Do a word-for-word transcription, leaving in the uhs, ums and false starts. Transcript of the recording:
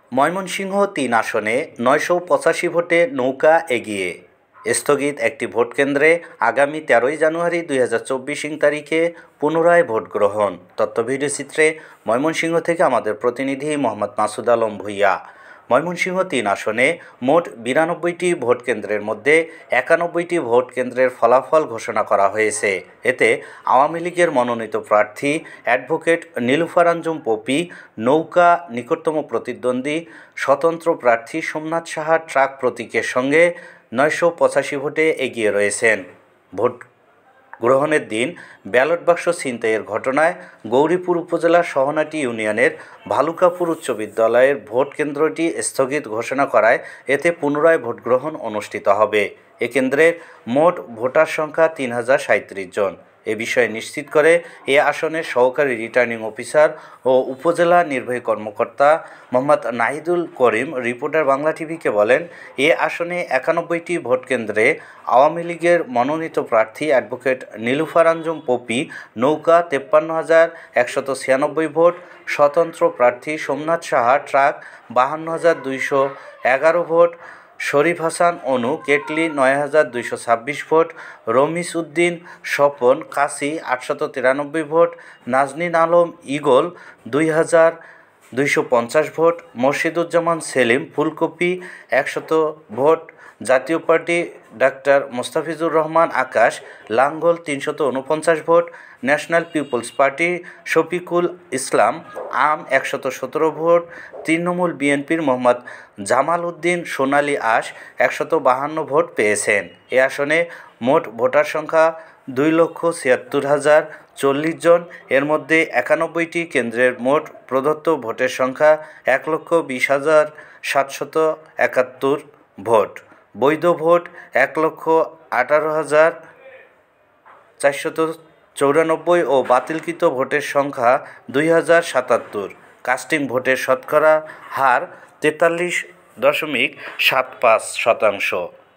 ময়মনসিংহ তিন আসনে নয়শো পঁচাশি ভোটে নৌকা এগিয়ে। স্থগিত একটি ভোটকেন্দ্রে আগামী তেরোই জানুয়ারি দুই হাজার চব্বিশ ইং তারিখে পুনরায় ভোট গ্রহণ। তথ্য ভিডিও চিত্রে ময়মনসিংহ থেকে আমাদের প্রতিনিধি মোহাম্মদ মাসুদ আলম ভূঁইয়া। ময়মনসিংহ তিন আসনে মোট বিরানব্বইটি ভোট কেন্দ্রের মধ্যে একানব্বইটি ভোট কেন্দ্রের ফলাফল ঘোষণা করা হয়েছে। এতে আওয়ামী লীগের মনোনীত প্রার্থী অ্যাডভোকেট নীলুফার আঞ্জুম পপি, নৌকা নিকটতম প্রতিদ্বন্দ্বী স্বতন্ত্র প্রার্থী সোমনাথ সাহা ট্রাক প্রতীকের সঙ্গে নয়শো পঁচাশি ভোটে এগিয়ে রয়েছেন। ভোট গ্রহণের দিন ব্যালট বাক্স ছিনতাইয়ের ঘটনায় গৌরীপুর উপজেলার সহনাটি ইউনিয়নের ভালুকাপুর উচ্চ বিদ্যালয়ের ভোট কেন্দ্রটি স্থগিত ঘোষণা করায় এতে পুনরায় ভোট গ্রহণ অনুষ্ঠিত হবে। এ কেন্দ্রের মোট ভোটার সংখ্যা তিন হাজার সাঁত্রিশ জন। এ বিষয়ে নিশ্চিত করে এ আসনের সহকারী রিটার্নিং অফিসার ও উপজেলা নির্বাহী কর্মকর্তা মোহাম্মদ নাহিদুল করিম রিপোর্টার বাংলা টিভিকে বলেন, এ আসনে একানব্বইটি ভোট কেন্দ্রে আওয়ামী লীগের মনোনীত প্রার্থী অ্যাডভোকেট নীলুফার আঞ্জুম পপি, নৌকা তেপ্পান্ন হাজার একশত ছিয়ানব্বই ভোট, স্বতন্ত্র প্রার্থী সোমনাথ সাহা ট্রাক বাহান্ন হাজার দুইশো এগারো ভোট, শরীফ হাসান অনু কেটলি নয় হাজার দুইশো ছাব্বিশ ভোট, রমিস উদ্দিন স্বপন কাশি আটশত তিরানব্বই ভোট, নাজনীন আলম ইগল দুই হাজার দুইশো পঞ্চাশ ভোট, মর্শিদুজ্জামান সেলিম ফুলকপি একশত ভোট, জাতীয় পার্টি ডাক্তার মোস্তাফিজুর রহমান আকাশ লাঙ্গল তিনশত উনপঞ্চাশ ভোট, national peoples party Shafiqul Islam আম একশত সতেরো ভোট, তৃণমূল বিএনপির মোহাম্মদ জামাল উদ্দিন সোনালী আশ একশত বাহান্ন ভোট পেয়েছেন। এ আসনে মোট ভোটার সংখ্যা দুই লক্ষ ছিয়াত্তর হাজার চল্লিশ জন। এর মধ্যে একানব্বইটি কেন্দ্রের মোট প্রদত্ত ভোটের সংখ্যা এক লক্ষ বিশ হাজার সাতশত একাত্তর ভোট, বৈধ ভোট এক লক্ষ আঠারো হাজার চারশত চৌরানব্বই ও বাতিলকৃত ভোটের সংখ্যা দুই হাজার সাতাত্তর। কাস্টিং ভোটের শতকরা হার তেতাল্লিশ দশমিক সাত পাঁচ শতাংশ।